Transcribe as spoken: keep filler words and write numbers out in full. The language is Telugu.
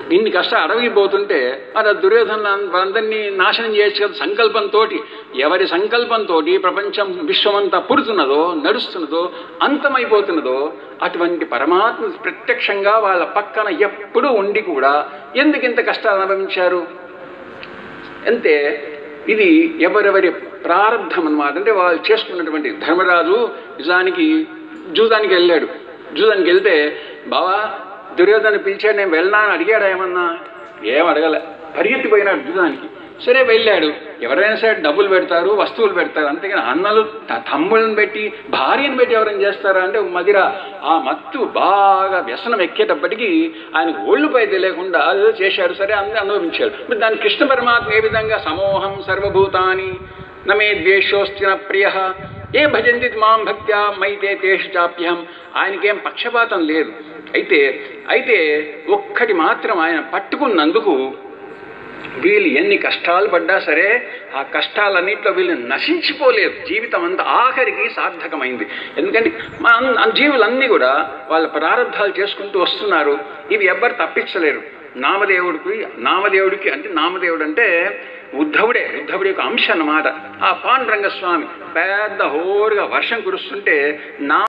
ఇన్ని కష్టాలు అడవికి పోతుంటే మరి దుర్యోధన అందరినీ నాశనం చేయొచ్చు కదా సంకల్పంతో. ఎవరి సంకల్పంతో ప్రపంచం విశ్వమంతా పుడుతున్నదో నడుస్తున్నదో అంతమైపోతున్నదో అటువంటి పరమాత్మ ప్రత్యక్షంగా వాళ్ళ పక్కన ఎప్పుడూ ఉండి కూడా ఎందుకు ఇంత కష్టాలు అనుభవించారు అంటే ఇది ఎవరెవరి ప్రారంధం అన్నమాట. అంటే వాళ్ళు చేసుకున్నటువంటి ధర్మరాజు నిజానికి జూదానికి వెళ్ళాడు. జూదానికి వెళ్తే బావా దుర్యోధన పిలిచాడు, నేను వెళ్ళనా అని అడిగాడు. ఏమన్నా ఏం అడగలే, పరిగెత్తిపోయినాడు జూదానికి. సరే వెళ్ళాడు. ఎవరైనా సరే డబ్బులు పెడతారు, వస్తువులు పెడతారు, అంతేగాని అన్నలు తమ్ముళ్ళని పెట్టి భార్యను పెట్టి ఎవరైనా చేస్తారా అంటే మదిర ఆ మత్తు బాగా వ్యసనం ఎక్కేటప్పటికీ ఆయనకు ఒళ్ళుపై తెలియకుండా అదో చేశాడు. సరే అందరూ అనుభవించాడు. మరి దాని కృష్ణ పరమాత్మ ఏ విధంగా సమోహం సర్వభూతాని నమే ద్వేషోస్తి న ప్రియ ఏ భజంతి మాం భక్త్యా మైతే తేషు చాప్యహం. ఆయనకేం పక్షపాతం లేదు. అయితే అయితే ఒక్కటి మాత్రం ఆయన పట్టుకున్నందుకు వీళ్ళు ఎన్ని కష్టాలు పడ్డా సరే ఆ కష్టాలన్నింటిలో వీళ్ళు నశించిపోలేదు. జీవితం అంతా ఆఖరికి సార్థకమైంది. ఎందుకంటే మన జీవులన్నీ కూడా వాళ్ళ ప్రారంధాలు చేసుకుంటూ వస్తున్నారు. ఇవి ఎవ్వరు తప్పించలేరు. నామదేవుడికి నామదేవుడికి అంటే నామదేవుడు అంటే ఉద్ధవుడే, ఉద్ధవుడి యొక్క అంశ అన్నమాట. ఆ పాండురంగ స్వామి పెద్ద హోరుగా వర్షం కురుస్తుంటే నా